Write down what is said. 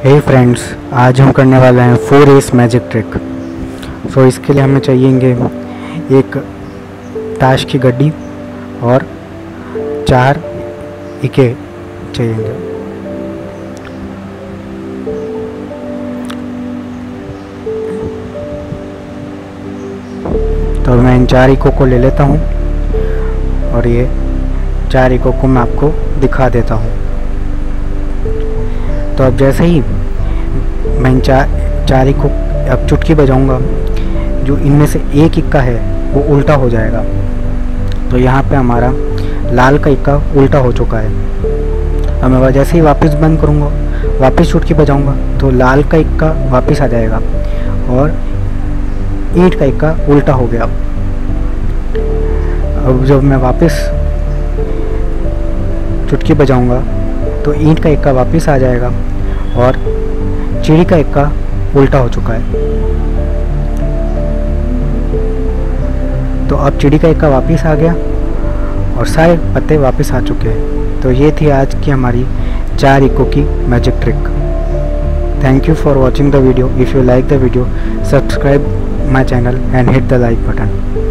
हे friends, आज हम करने वाले हैं 4 एस मैजिक ट्रिक। सो इसके लिए हमें चाहिएंगे एक ताश की गड्डी और 4 इके चाहिएंगे। तो मैं इन 4 इकों को ले लेता हूँ और ये 4 इकों को मैं आपको दिखा देता हूँ। तो अब जैसे ही मैं इन 4 इकों अब चुटकी बजाऊंगा, जो इनमें से एक इक्का है वो उल्टा हो जाएगा। तो यहाँ पे हमारा लाल का इक्का उल्टा हो चुका है। अब मैं जैसे ही वापस बंद करूँगा, वापस चुटकी बजाऊंगा तो लाल का इक्का वापस आ जाएगा और ईंट का इक्का उल्टा हो गया। अब जब मैं वापस चुटकी बजाऊंगा तो ईंट का इक्का वापस आ जाएगा और चिड़ी का इक्का उल्टा हो चुका है। तो अब चिड़ी का इक्का वापस आ गया और सारे पत्ते वापस आ चुके हैं। तो ये थी आज की हमारी 4 इको की magic trick. Thank you for watching the video. If you like the video, subscribe my channel and hit the like button.